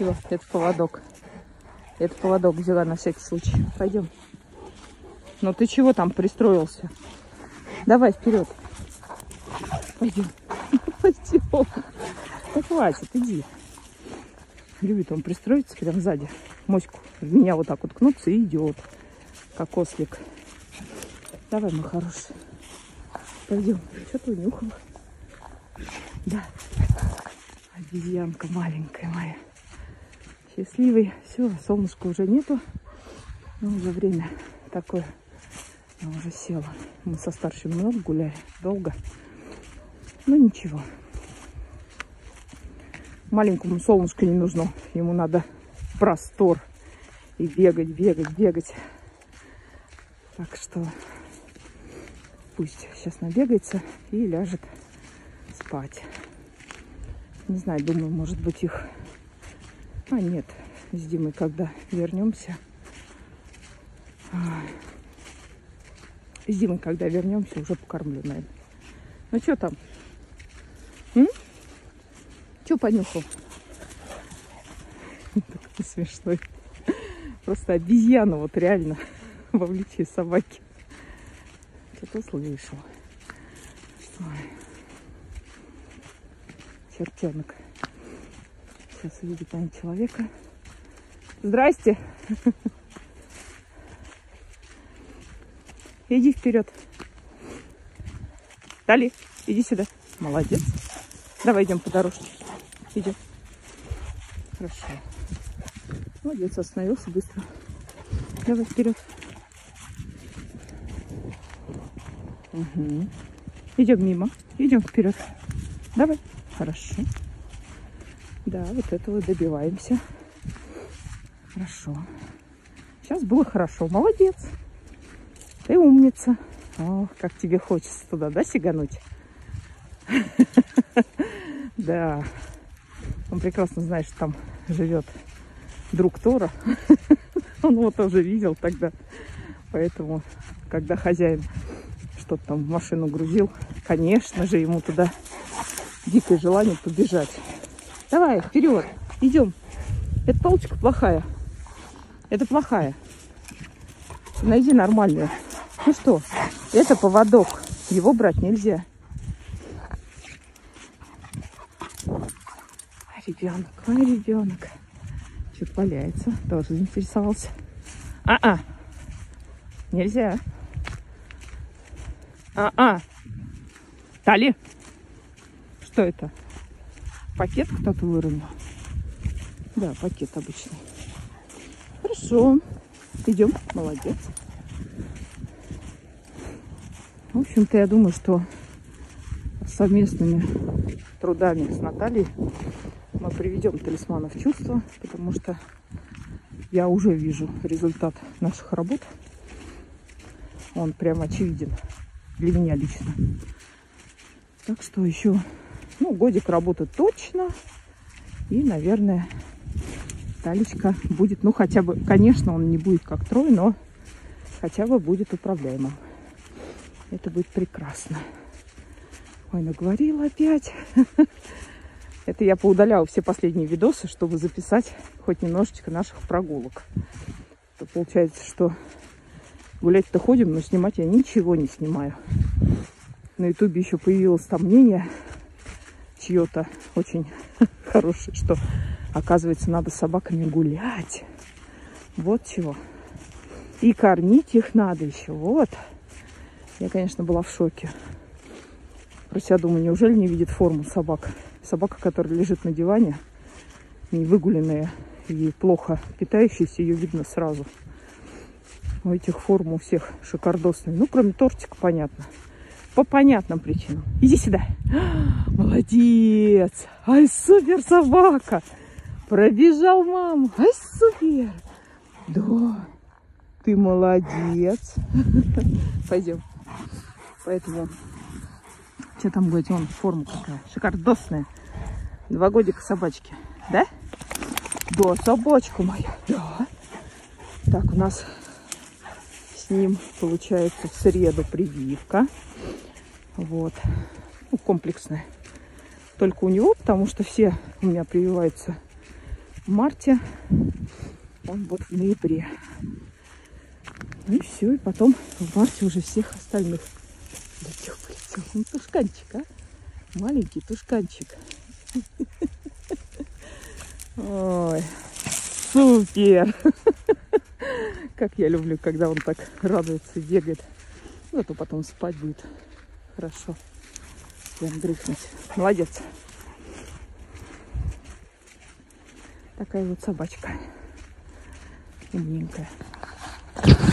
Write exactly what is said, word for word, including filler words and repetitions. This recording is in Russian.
ничего, это поводок. Это поводок взяла на всякий случай. Пойдем. Ну ты чего там пристроился? Давай вперед. Пойдем. Пойдем. Ну хватит, иди. Любит он пристроиться прям сзади. Моську в меня вот так вот кнуться и идет. Как ослик. Давай, мой хороший. Пойдем. Что ты унюхал? Да. Обезьянка маленькая моя. Счастливый. Все, солнышка уже нету. Но уже время такое. Она уже села. Мы со старшим много гуляли. Долго. Ну ничего. Маленькому солнышко не нужно. Ему надо простор. И бегать, бегать, бегать. Так что пусть сейчас набегается и ляжет спать. Не знаю, думаю, может быть их... А нет, с Димой, когда вернемся... С Димой, когда вернемся, уже покормлю, наверное. Ну что там? М? Что понюхал? Такой смешной. Просто обезьяна, вот реально, в обличии собаки. Что-то услышал. Ой. Чертенок. Сейчас увидит, наверное, человека. Здрасте. Иди вперед. Дали, иди сюда. Молодец. Давай идем по дорожке. Идем. Хорошо. Молодец, остановился быстро. Давай вперед. Угу. Идем мимо. Идем вперед. Давай. Хорошо. Да, вот этого добиваемся. Хорошо. Сейчас было хорошо. Молодец. Ты умница. О, как тебе хочется туда, да, сигануть? Да. Он прекрасно знает, что там живет друг Тора. Он его тоже видел тогда. Поэтому, когда хозяин что-то там в машину грузил, конечно же, ему туда дикое желание побежать. Давай, вперед. Идем. Эта палочка плохая. Это плохая. Найди нормальную. Ну что, это поводок. Его брать нельзя. А ребенок, мой ребенок. Что-то валяется. Тоже заинтересовался. А-а. Нельзя. А-а. Тали. Что это? Пакет кто-то выронил. Да, пакет обычный. Хорошо. Идем. Молодец. В общем-то, я думаю, что совместными трудами с Натальей мы приведем талисмана в чувство, потому что я уже вижу результат наших работ. Он прям очевиден для меня лично. Так что еще, ну, годик работы точно. И, наверное, Талечка будет, ну, хотя бы, конечно, он не будет как Трой, но хотя бы будет управляемым. Это будет прекрасно. Ой, наговорила опять. Это я поудаляла все последние видосы, чтобы записать хоть немножечко наших прогулок. То получается, что гулять-то ходим, но снимать я ничего не снимаю. На ютубе еще появилось там мнение чье-то очень хорошее, что, оказывается, надо с собаками гулять. Вот чего. И кормить их надо еще. Вот. Я, конечно, была в шоке. Про себя думаю, неужели не видит форму собак? Собака, которая лежит на диване, не выгуленная и плохо питающаяся, ее видно сразу. У этих форм у всех шикардосные. Ну, кроме тортика, понятно. По понятным причинам. Иди сюда. Молодец. Ай, супер собака. Пробежал маму. Ай, супер. Да. Ты молодец. Пойдем. Поэтому, что там говорить, вон форма какая шикардосная. Два годика собачки. Да? Да, собачка моя. Да. Так, у нас с ним получается в среду прививка. Вот. Ну, комплексная. Только у него, потому что все у меня прививаются в марте, он будет в ноябре. Ну и все, и потом в марте уже всех остальных. Летел, полетел. Ну, тушканчик, а? Маленький тушканчик. Ой, супер! Как я люблю, когда он так радуется и бегает. Ну, а то потом спать будет хорошо. Прям дрыхнуть. Молодец. Такая вот собачка. Умненькая.